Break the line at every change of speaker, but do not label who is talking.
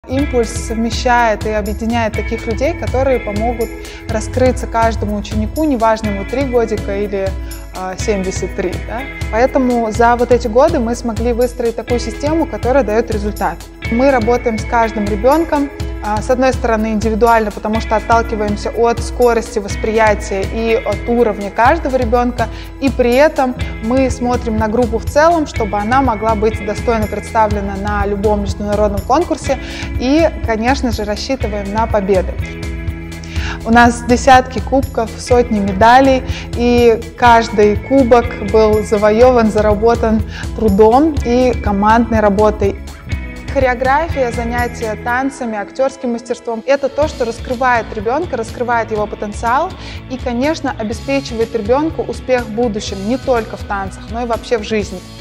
Импульс совмещает и объединяет таких людей, которые помогут раскрыться каждому ученику, неважно, ему 3 годика или 73. Да? Поэтому за вот эти годы мы смогли выстроить такую систему, которая дает результат. Мы работаем с каждым ребенком, с одной стороны индивидуально, потому что отталкиваемся от скорости восприятия и от уровня каждого ребенка, и при этом мы смотрим на группу в целом, чтобы она могла быть достойно представлена на любом международном конкурсе, и, конечно же, рассчитываем на победы. У нас десятки кубков, сотни медалей, и каждый кубок был завоеван, заработан трудом и командной работой. Хореография, занятия танцами, актерским мастерством – это то, что раскрывает ребенка, раскрывает его потенциал и, конечно, обеспечивает ребенку успех в будущем не только в танцах, но и вообще в жизни.